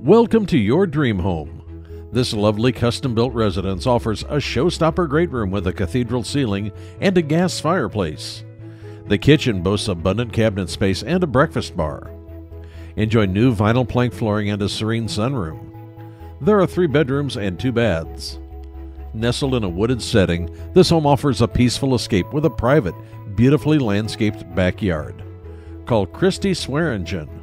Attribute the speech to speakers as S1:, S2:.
S1: Welcome to your dream home. This lovely custom-built residence offers a showstopper great room with a cathedral ceiling and a gas fireplace. The kitchen boasts abundant cabinet space and a breakfast bar. Enjoy new vinyl plank flooring and a serene sunroom. There are 3 bedrooms and 2 baths. Nestled in a wooded setting, this home offers a peaceful escape with a private, beautifully landscaped backyard. Call Kristy Swearingen